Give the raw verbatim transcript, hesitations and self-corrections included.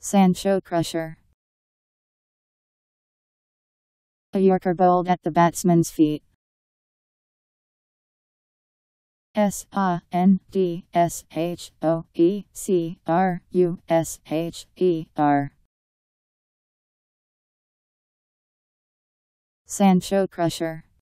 Sandshoe crusher. A Yorker bowled at the batsman's feet. S A N D S H O E C R U S H E R. Sandshoe crusher.